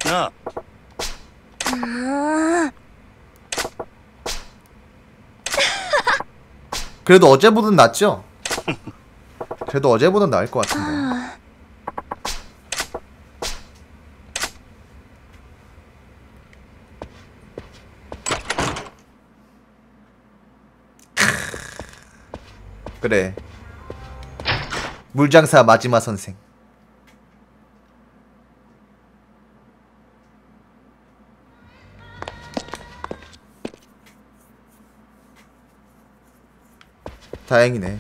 그래도 어제보단 낫죠? 그래도 어제보단 나을 것 같은데. 그래, 물장사 마지막 선생. 다행이네.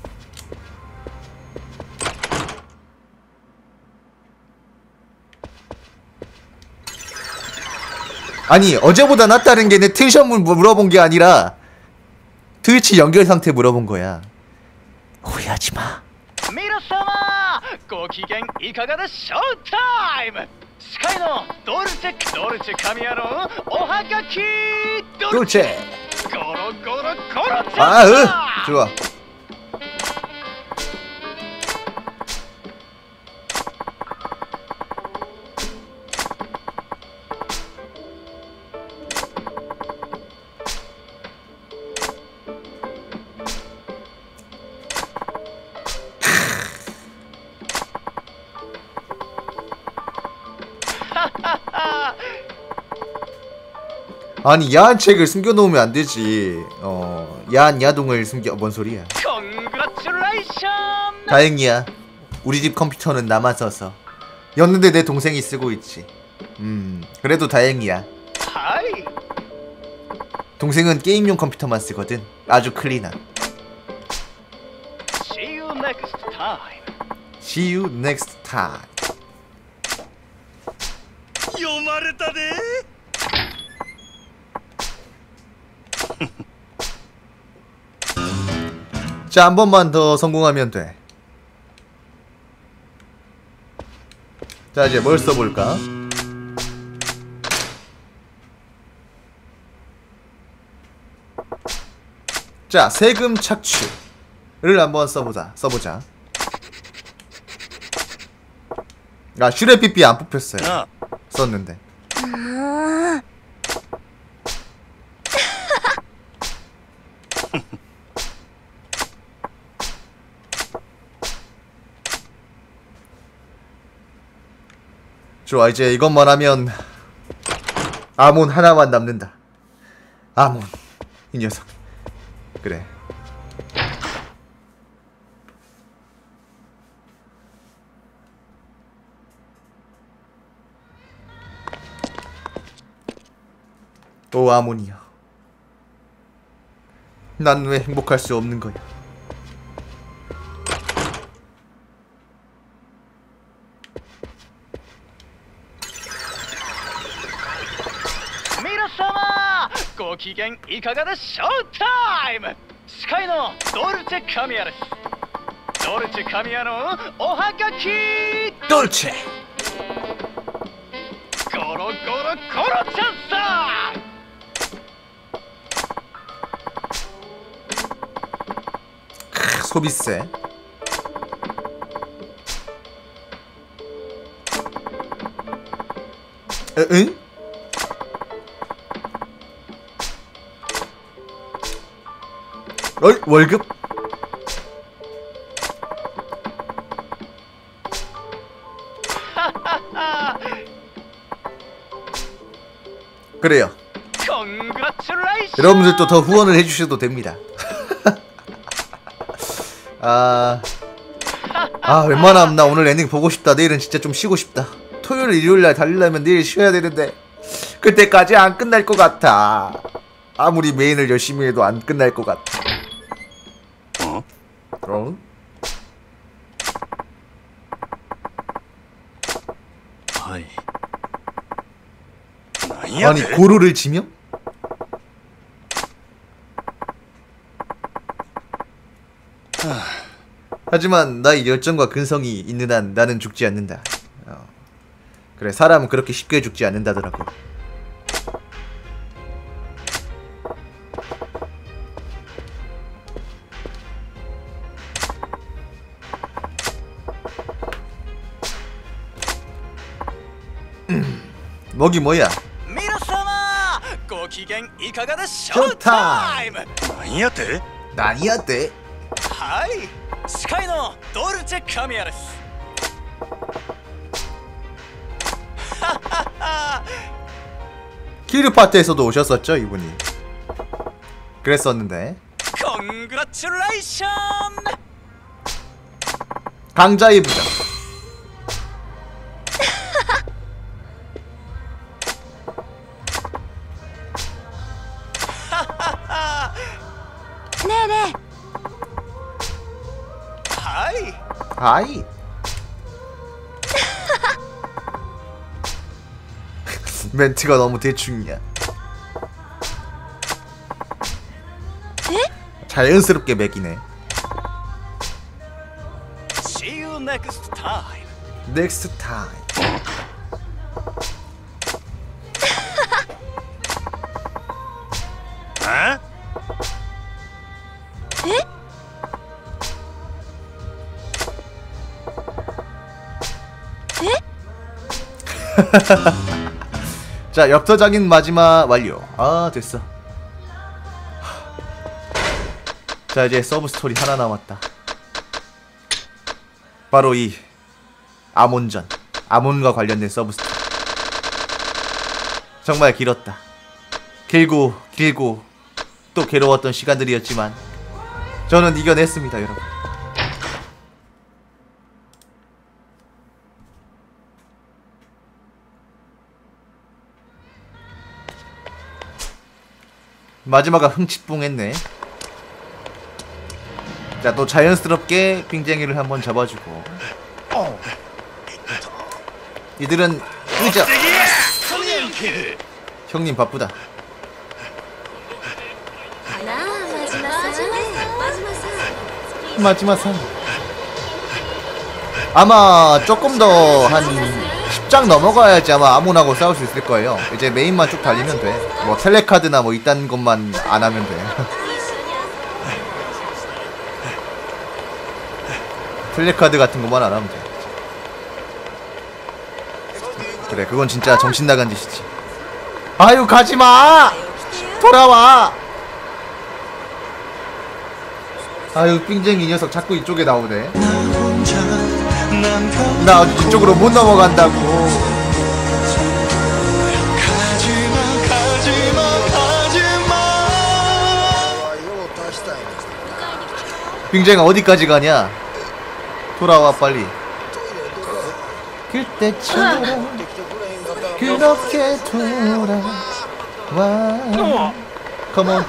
아니, 어제보다 낫다는 게 내 텐션 물어본 게 아니라 트위치 연결 상태 물어본 거야. 오해하지 마. 皆様ご機嫌いかがでショータイム。司会のドルチェ神谷のおはがきドルチェ 돌체. ゴロゴロゴロチャ 아, 좋아. 아니, 야한 책을 숨겨놓으면 안 되지. 야한 야동을 뭔 소리야. 컨그라츄레이션. 다행이야. 우리 집 컴퓨터는 나만 써서. 였는데 내 동생이 쓰고 있지. 그래도 다행이야. 하이. 동생은 게임용 컴퓨터만 쓰거든. 아주 클린한. See you next time. See you next time. 読まれたで。 자, 한 번만 더 성공하면 돼. 자, 이제 뭘 써볼까? 자, 세금 착취를 한번 써보자. 아, 슈레피피 안 뽑혔어요. 썼는데. 좋아, 이제 이것만 하면 아몬 하나만 남는다. 아몬, 이 녀석. 그래. 오, 아몬이여. 난 왜 행복할 수 없는 거야? ご機嫌いかがでショータイム。司会のドルチェ神谷です。ドルチェ神谷のおはがきドルチェ。 ゴロゴロゴロチャンさ。 소비세. 응? 월급? 그래요. 여러분들도 더 후원을 해주셔도 됩니다. 웬만하면 나 오늘 엔딩 보고 싶다. 내일은 진짜 좀 쉬고 싶다. 토요일 일요일날 달리려면 내일 쉬어야 되는데 그때까지 안 끝날 것 같아. 아무리 메인을 열심히 해도 안 끝날 것 같아. 아니, 고루를 지며? 하지만 나의 열정과 근성이 있는 한 나는 죽지 않는다. 그래, 사람은 그렇게 쉽게 죽지 않는다더라고. 먹이 뭐야? 皆様ご機嫌いかがでしょうタイム何やって何やってはい司会のドルチェ神谷ですははは 키르파트에서도 오셨었죠 이분이. 그랬었는데 컨그라츄레이션 강자의 부자. 네네. 하이 아이. 멘트가 너무 대충이야. 자연스럽게 맥이네. See you next time Next time. 에? 자, 엽서적인 마지막 완료. 아, 됐어. 자, 이제 서브 스토리 하나 남았다. 바로 이 아몬전. 아몬과 관련된 서브 스토리. 정말 길었다. 길고 또 괴로웠던 시간들이었지만 저는 이겨냈습니다, 여러분. 마지막은 흥칫뿡했네. 자, 또 자연스럽게 빙쟁이를 한번 잡아주고. 이들은 의자. 형님 바쁘다. 마지막상. 아마 조금 더 한 10장 넘어가야지 아마 아몬하고 싸울 수 있을 거예요. 이제 메인만 쭉 달리면 돼. 뭐 텔레카드나 뭐 이딴 것만 안 하면 돼. 텔레카드 같은 것만 안 하면 돼. 그래, 그건 진짜 정신 나간 짓이지. 아유, 가지마! 돌아와! 아유, 삥쟁이 녀석 자꾸 이쪽에 나오네. 나 이쪽으로 못 넘어간다고. 빙쟁아 어디까지 가냐? 돌아와 빨리. 그때처럼 그렇게 돌아와. 컴온.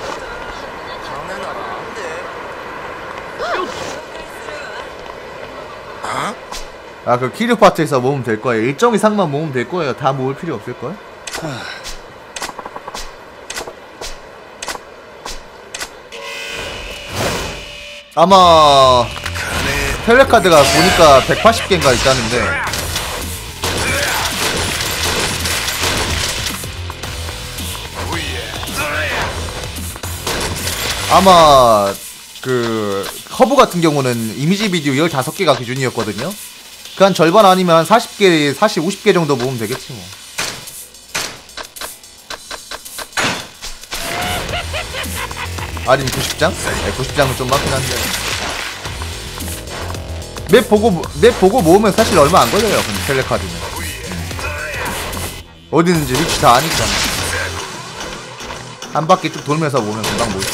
아, 그 키류 파트에서 모으면 될 거예요. 일정 이상만 모으면 될 거예요. 다 모을 필요 없을 걸. 아마 텔레카드가 보니까 180개인가 있다는데 아마 그 허브 같은 경우는 이미지 비디오 15개가 기준이었거든요. 그 한 절반 아니면 한 40개, 40, 50개 정도 모으면 되겠지 뭐. 아니면 90장? 네, 90장은 좀 많긴 한데. 맵 보고 모으면 사실 얼마 안 걸려요. 근데 텔레카드는. 어디 있는지 위치 다 아니까. 한 바퀴 쭉 돌면서 모으면 금방 모여.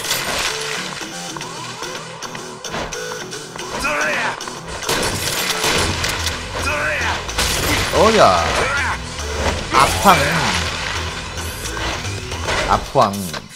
어야. 아팡. 아팡.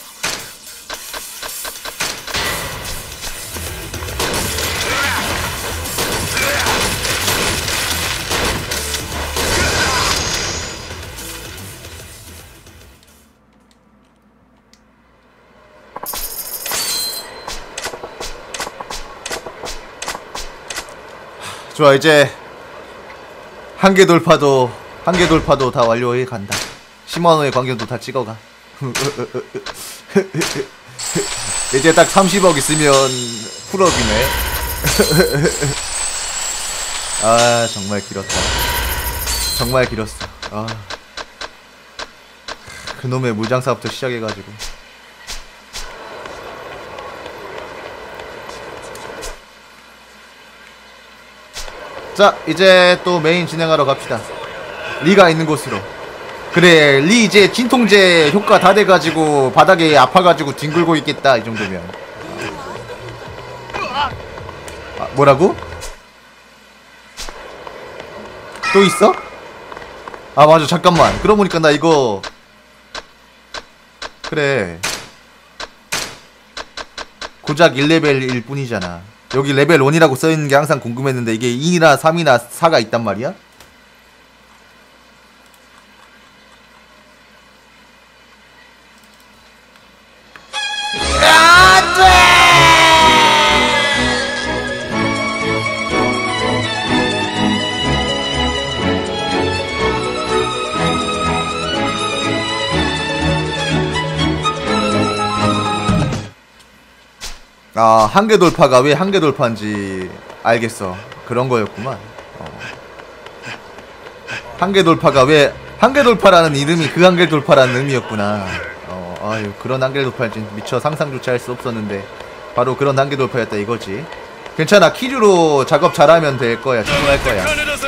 좋아, 이제 한계 돌파도 다 완료해 간다. 10만원의 광경도 다 찍어가. 이제 딱 30억 있으면 풀업이네. 아, 정말 길었다. 정말 길었어. 아. 그놈의 물장사부터 시작해가지고. 자, 이제 또 메인 진행하러 갑시다. 리가 있는 곳으로. 그래, 리 이제 진통제 효과 다 돼가지고 바닥에 아파가지고 뒹굴고 있겠다. 이 정도면. 아, 뭐라고? 또 있어? 아 맞아, 잠깐만. 그러고 보니까 나 이거 그래, 고작 1레벨일 뿐이잖아. 여기 레벨 1이라고 써있는 게 항상 궁금했는데 이게 2나 3이나 4가 있단 말이야? 아, 한계 돌파가 왜 한계 돌파인지 알겠어. 그런 거였구만. 한계 돌파가 왜 한계 돌파라는 이름이 그 한계 돌파라는 의미였구나. 아유, 그런 한계 돌파인지 미처 상상조차 할 수 없었는데 바로 그런 한계 돌파였다 이거지. 괜찮아, 키류로 작업 잘하면 될 거야. 충분할 거야.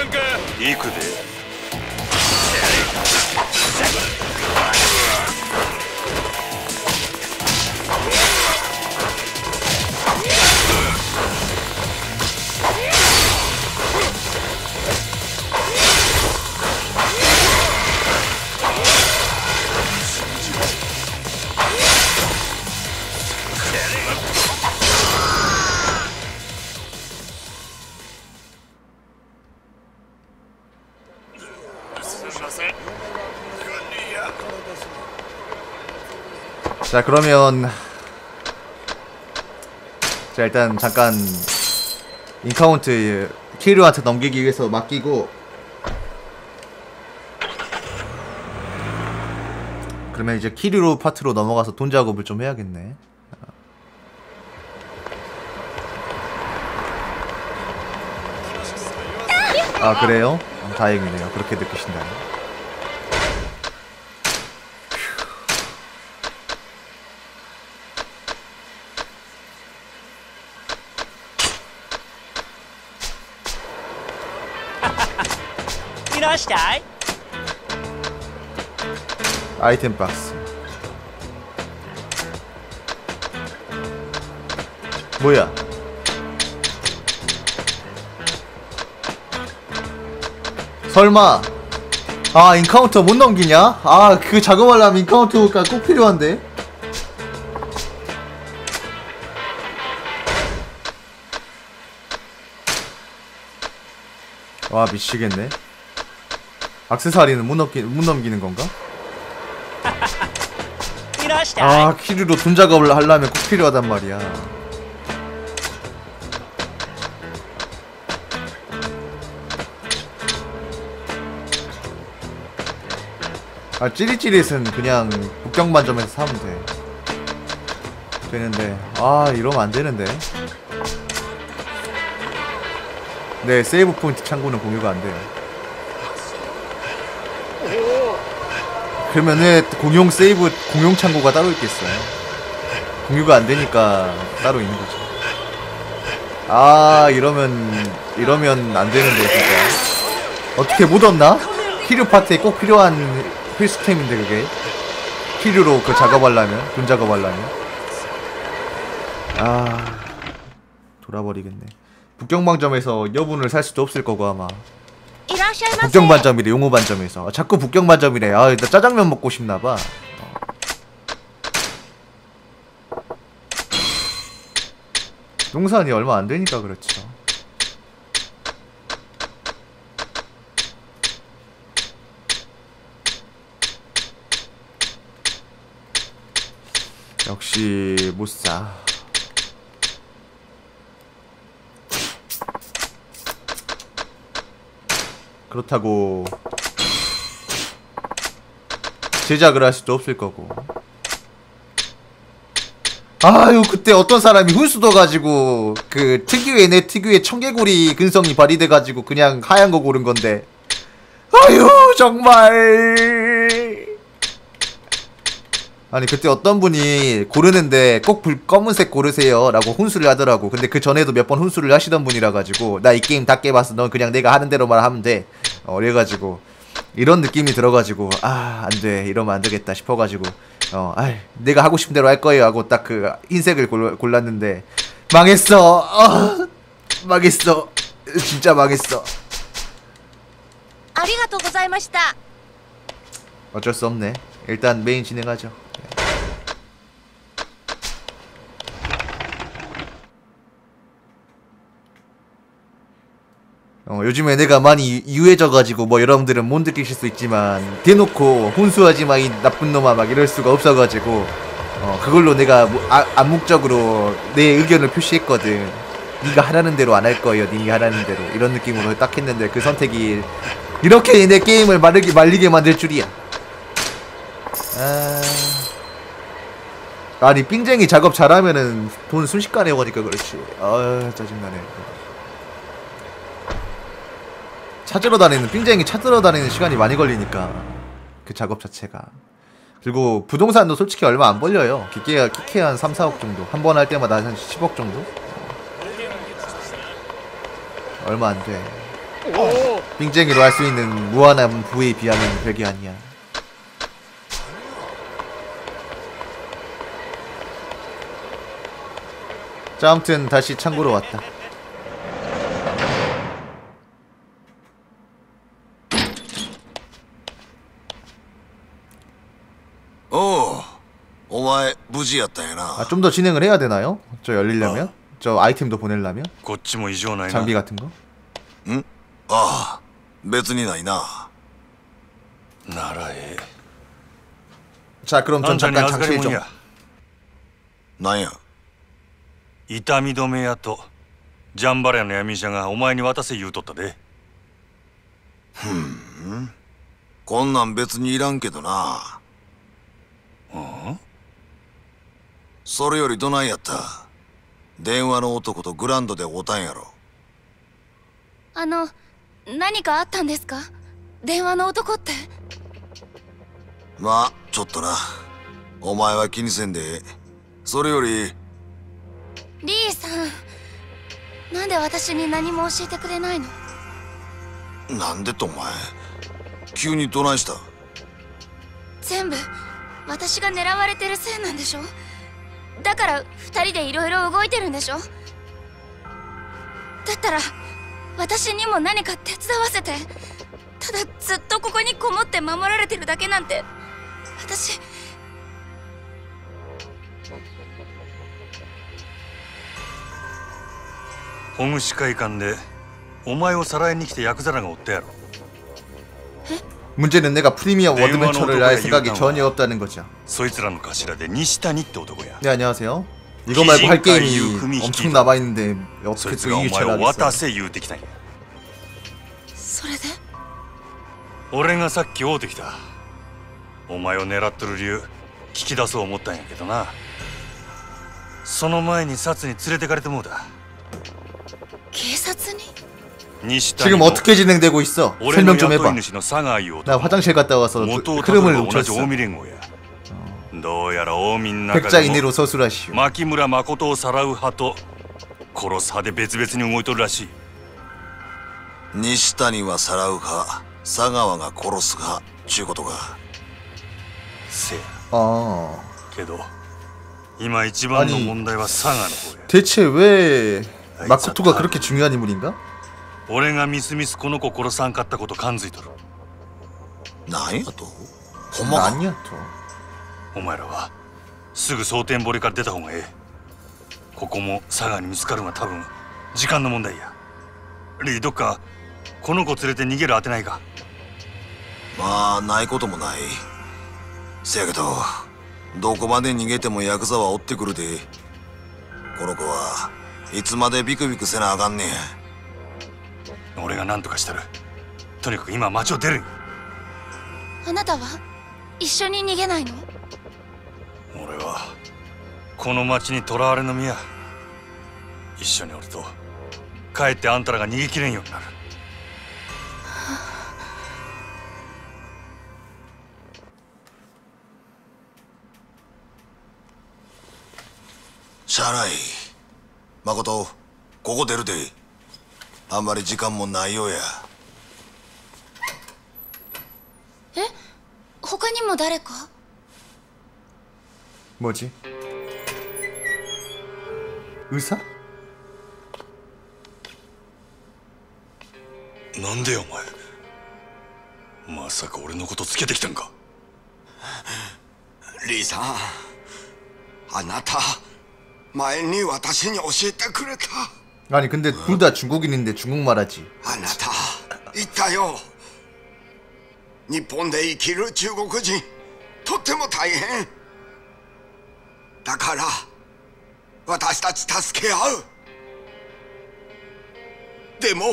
자, 그러면 자, 일단 잠깐 인카운트 키류한테 넘기기 위해서 맡기고, 그러면 이제 키류 파트로 넘어가서 돈 작업을 좀 해야겠네. 아, 그래요? 다행이네요. 그렇게 느끼신다니. 아이템 박스. 뭐야? 설마 아, 인카운터 못 넘기냐? 아, 그 작업하려면 인카운터가 꼭 필요한데. 와, 미치겠네. 액세서리는 못 넘기는 건가? 아, 키류로 돈 작업을 하려면 꼭 필요하단 말이야. 아, 찌릿찌릿은 그냥 북경반점에서 사면 돼. 되는데, 아, 이러면 안 되는데. 네, 세이브 포인트 창구는 공유가 안 돼요. 그러면은 공용 세이브, 공용 창고가 따로 있겠어요. 공유가 안 되니까 따로 있는 거죠. 아, 이러면 안 되는데, 진짜. 어떻게 못 얻나? 키류 파트에 꼭 필요한 필수템인데, 그게. 키류로 그 작업하려면, 돈 작업하려면. 아, 돌아버리겠네. 북경반점에서 여분을 살 수도 없을 거고, 아마. 북경반점이래, 용호반점에서. 자꾸 북경반점이래. 아, 나 짜장면 먹고 싶나봐. 농산이 얼마 안 되니까 그렇죠. 역시 못 사. 그렇다고 제작을 할 수도 없을 거고. 아유, 그때 어떤 사람이 훈수 둬가지고 그 특유의 내 특유의 청개구리 근성이 발휘돼가지고 그냥 하얀 거 고른 건데. 아유, 정말 아니 그때 어떤 분이 고르는데 꼭 검은색 고르세요 라고 훈수를 하더라고. 근데 그 전에도 몇 번 훈수를 하시던 분이라 가지고 나 이 게임 다 깨봤어, 넌 그냥 내가 하는 대로만 하면 돼, 그래가지고 이런 느낌이 들어가지고 안돼, 이러면 안되겠다 싶어가지고 내가 하고 싶은 대로 할 거예요 하고 딱 그 흰색을 골랐는데 망했어. 망했어. 진짜 망했어. ありがとうございました。 어쩔 수 없네. 일단 메인 진행하죠. 요즘에 내가 많이 유해져가지고 뭐 여러분들은 못 느끼실 수 있지만 대놓고 혼수하지 마 이 나쁜 놈아 막 이럴 수가 없어가지고 그걸로 내가 암묵적으로 내 의견을 표시했거든. 네가 하라는 대로 안 할 거예요, 네가 하라는 대로, 이런 느낌으로 딱 했는데 그 선택이 이렇게 내 게임을 말리게 만들 줄이야. 아니 삥쟁이 작업 잘하면은 돈 순식간에 오니까 그렇지. 짜증나네. 찾으러 다니는, 삥쟁이 찾으러 다니는 시간이 많이 걸리니까 그 작업 자체가. 그리고 부동산도 솔직히 얼마 안 벌려요. 키케 한 3, 4억 정도 한 번 할 때마다 한 10억 정도? 얼마 안 돼. 삥쟁이로 할 수 있는 무한한 부에 비하면 별게 아니야. 자, 아무튼 다시 창고로 왔다. 좀 더 진행을 해야 되나요? 저 열리려면? 저 아이템도 보내려면? 장비 같은 거? 응?別にないな。ならええ。 자, 그럼 전 잠깐 장치 좀. なんや。 痛み止めやとジャンバラヤの闇医者がお前に渡せ言うとったで。 こんなん別にいらんけどな。それよりどないやった？電話の男とグランドで会うたんやろ。 何かあったんですか？電話の男って。 まあちょっとな。お前は気にせんでええ。それよりリーさん、なんで私に何も教えてくれないの？ なんでとお前急にどないした？ 全部私が狙われてるせいなんでしょ？だから2人でいろいろ動いてるんでしょ？だったら私にも何か手伝わせて。ただずっとここにこもって守られてるだけなんて私。 保護司会館でお前をさらいに来てヤクザらがおったやろ。 문제는 내가 프리미엄 어드벤처를 할 생각이 전혀 없다는 거죠. そいつらの頭で西谷って男や。 네, 안녕하세요. 이거 말고 할 게임이 엄청 남아있는데 어떻게 또 이 일차를 하겠어. 渡せ言うてきたんや。 それで俺がさっき会うてきた。お前を狙っとる理由聞き出そう思ったんやけどな。その前にサツに連れてかれてもうた。 警察に？ 지금 어떻게 진행되고 있어? 설명 좀 해봐. 나 화장실 갔다 와서 흐름을 놓쳤어. 백자인으로 서술하시오. 牧村誠をさらう派と殺す派で別々に動いとるらしい。 西谷はさらう派、佐川が殺す派ちゅうことか。 せや。 아. けど今一番の問題は佐川の方や。 대체 왜 마코토가 그렇게 중요한 인물인가? 俺がみすみすこの子殺さんかったこと感づいとる。 なんやと？ほんまか？ 何やと？ お前らはすぐ蒼天堀から出た方がええ。ここも佐賀に見つかるのは多分時間の問題や。リーどっかこの子連れて逃げる当てないか？ まあないこともない。せやけどどこまで逃げてもヤクザは追ってくるで。この子はいつまでビクビクせなあかんねん。 俺が何とかしたる。とにかく今町を出る。 あなたは一緒に逃げないの？ 俺はこの町に囚われの身や。一緒におるとかえってあんたらが逃げきれんようになる。 しゃあない。誠、ここ出るで。あんまり時間もないようや。 え、他にも誰か？ 뭐지? 의사? なんでよお前、まさか俺のことつけてきたんか。 リーさん、あなた前に私に教えてくれた。 아니 근데 둘 다 중국인인데 중국말 하지. あなた言ったよ。日本で生きる中国人とっても大変だから、私たち助け合う。でも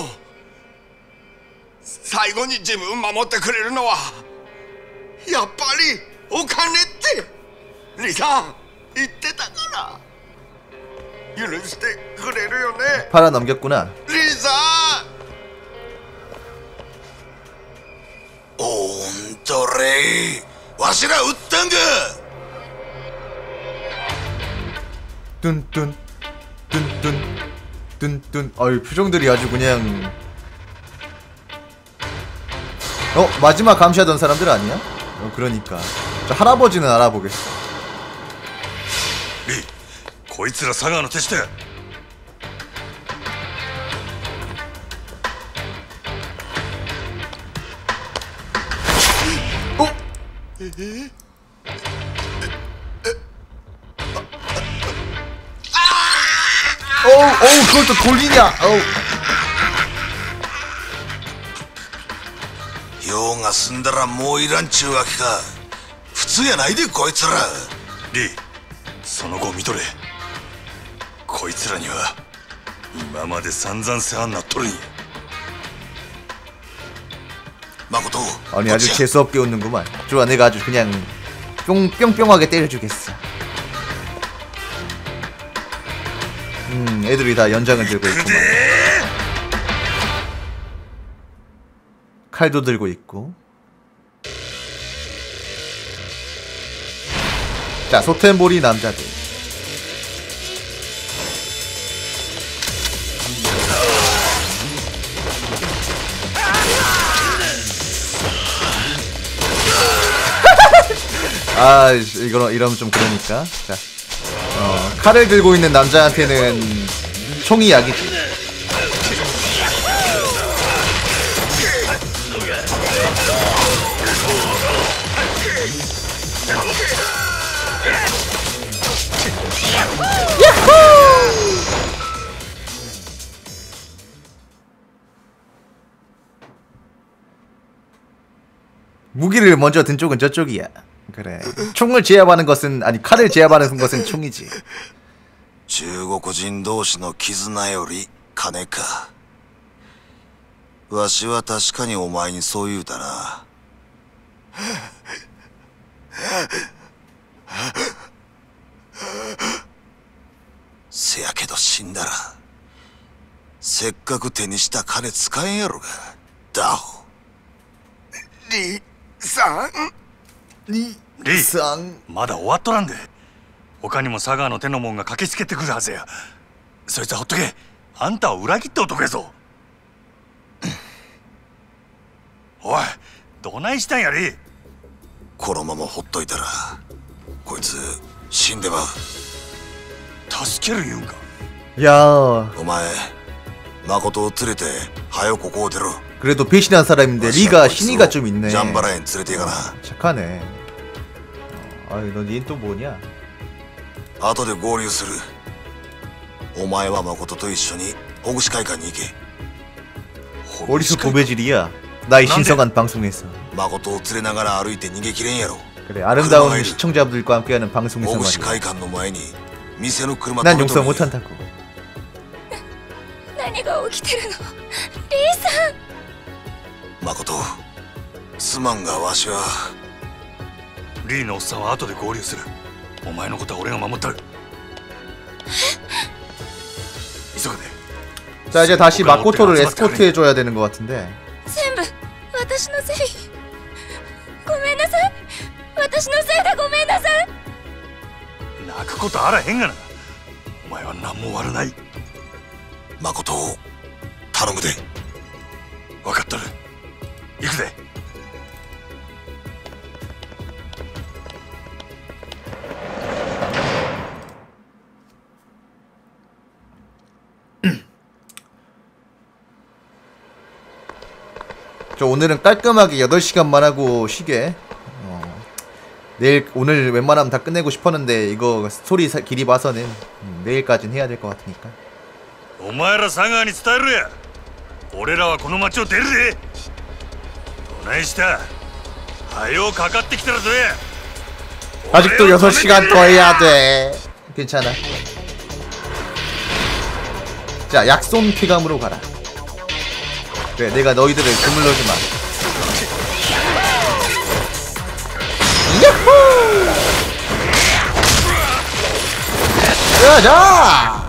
最後に自分守ってくれるのはやっぱりお金ってリさん言ってたから、許してくれるよね。 팔아 넘겼구나. リさん、 おんとれ、わしら撃ったんか。 뚠뚠 뚠뚠 뚠뚠. 어이 표정들이 아주 그냥. 마지막 감시하던 사람들 아니야? 그러니까 저 할아버지는 알아보겠어. リこいつら佐川の手下や。 어우 그걸 또 돌리냐. 어우. 用が済んだらもういらんちゅうわけか。普通やないでこいつら。 リその後を見とれ。こいつらには今まで散々世話になっとるんや。 誠、 아니 아주 재수없게 웃는구만. 좋아, 내가 아주 그냥 뿅뿅뿅하게 때려주겠어. 애들이 다 연장을 들고 있구만. 칼도 들고 있고. 자, 소템보리 남자들. 아, 이러면 좀 그러니까. 자, 칼을 들고 있는 남자한테는 총이 약이지. 무기를 먼저 든 쪽은 저쪽이야. 그래. 총을 제압하는 것은, 아니 칼을 제압하는 것은 총이지. 中国人同士の絆より金か。わしは確かにお前にそう言うたな。せやけど死んだらせっかく手にした金使えんやろが。ダホ。 リさん、 リリさん、 まだ終わっとらんで。他にも佐川の手のもんが駆けつけてくるはずや。そいつはほっとけ。あんたを裏切った男やぞ。おい、どないしたんやリ。 このままほっといたらこいつ死んでまう。 助ける言うんか。 야, お前誠を連れて早よここを出ろ。 그래도 배신한 사람인데 리가 신의가 좀 있네. ジャンバラ園連れて行かな。 착하네. 아이, 너 닌 또 뭐냐? 後で合流する。お前は誠と一緒に保護司会館に行け。 어디서 도배질이야? 나의 신성한 방송에서. 誠を連れながら歩いて逃げきれんやろ。 그래, 아름다운 시청자분들과 함께하는 방송에서 保護司 말이야. 会館の前に店の車 난 止めと 용서 るんや。 못한다고. 何が起きてるの？リーさん。 誠、すまんがわしは。 リーのおっさんは後で合流する。お前のことは俺が守ったる。急がで。 자, 이제 다시 마코토를 에스코트해줘야 되는 것 같은데. 全部私のせい。ごめんなさい。私のせいでごめんなさい。 泣くことあらへんがな。 お前は何も悪ない。 誠を頼むで。 分かっとる。行くぜ。 저 오늘은 깔끔하게 8시간만 하고 쉬게. 오늘 웬만하면 다 끝내고 싶었는데 이거 스토리 길이 봐서는 내일까지는 해야 될 것 같으니까. お前ら佐川に伝えるや。俺らはこの町を出るぜ。どないした。はよかかってきたらどや。 아직도 6시간 더 해야 돼. 괜찮아. 자, 약손 쾌감으로 가라. 그래, 내가 너희들을 그물러 주마. 야호! 자자!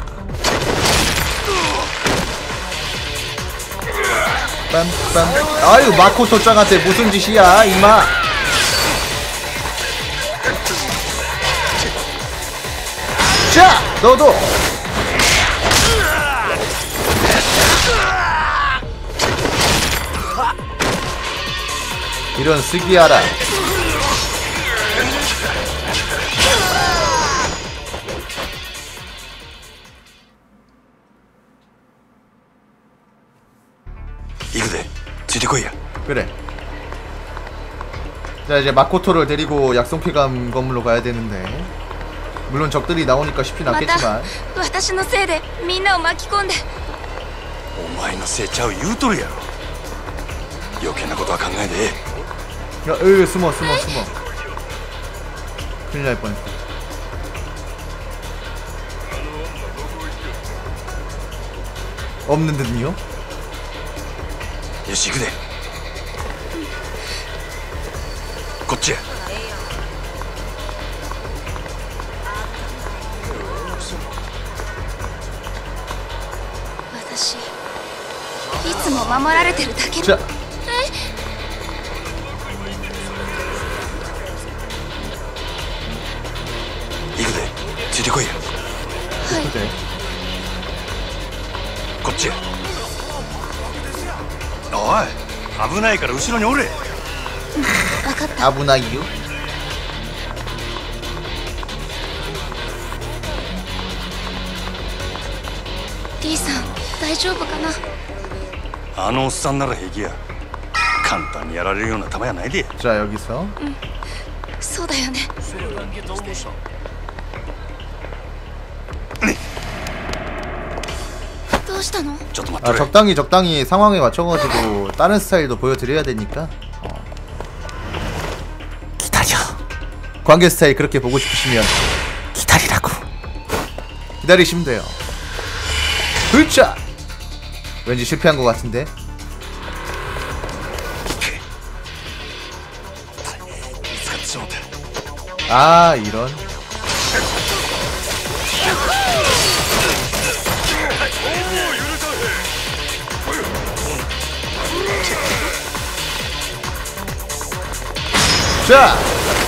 빰빰. 아유, 마코토 짱한테 무슨 짓이야, 이마. 자, 너도. 이런 쓰기하라. 이거대, 지리코이야. 그래. 자, 이제 마코토를 데리고 약속회감 건물로 가야 되는데, 물론 적들이 나오니까 쉽진 않겠지만. 私のせいでみんなを巻き込んで。 お前のせいちゃう言うとるやろ。余計なことは考えでええ。 야, 숨어. 큰일 날 뻔했다. 없는 듯요? 요시, 그래. こっちや。 私いつも守られてるだけ。 자. 지리코이야. はい。 그래. こっちや。おい、危ないから後ろにおれ。 分かった。 아부나이유. D さん、大丈夫かな。 あのおっさんなら平気や。簡単にやられるような弾やないで。 자, 여기서. そうだよね。 どうしたの？ ちょっと待 아, ってくれ。 적당히 상황에 맞춰가지고 다른 스타일도 보여드려야 되니까. 기다려. 관계 스타일 그렇게 보고 싶으시면 기다리라고. 기다리시면 돼요. 으쌰! 왠지 실패한 것 같은데. 아, 이런. 자!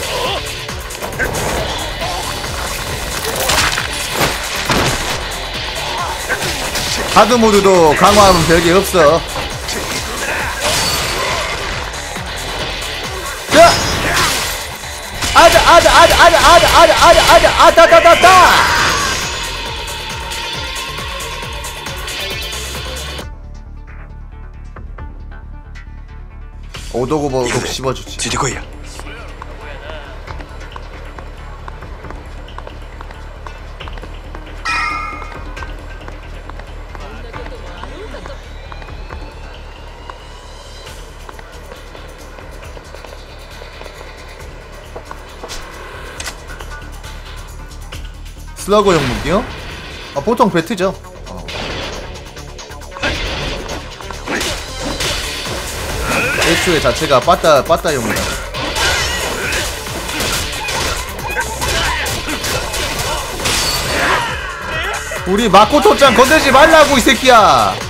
하드모드도 강화하면 별게 없어. 자! 아다다다다다다다다다다다다다다! 오도고보 꼭 씹어주지. 지리코이야. 슬러거용 무기요? 아, 보통 배트죠. 애초에 자체가 빠따용이다. 우리 마코토짱 건들지 말라고 이 새끼야.